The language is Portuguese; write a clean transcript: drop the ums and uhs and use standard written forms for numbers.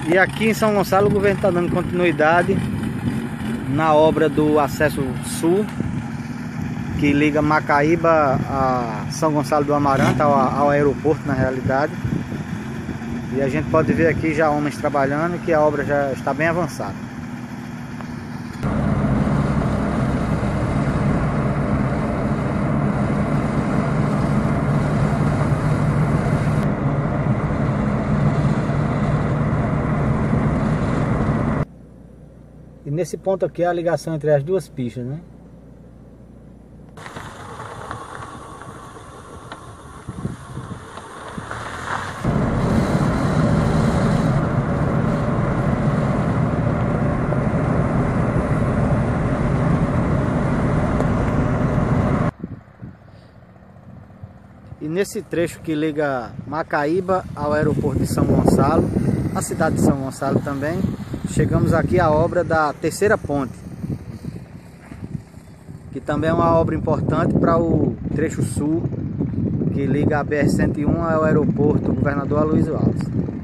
E aqui em São Gonçalo o governo está dando continuidade na obra do acesso sul, que liga Macaíba a São Gonçalo do Amarante, ao aeroporto na realidade. E a gente pode ver aqui já homens trabalhando, que a obra já está bem avançada. E nesse ponto aqui é a ligação entre as duas pistas, né? E nesse trecho que liga Macaíba ao aeroporto de São Gonçalo, a cidade de São Gonçalo também, chegamos aqui à obra da terceira ponte, que também é uma obra importante para o trecho sul, que liga a BR-101 ao aeroporto Governador Aloysio Alves.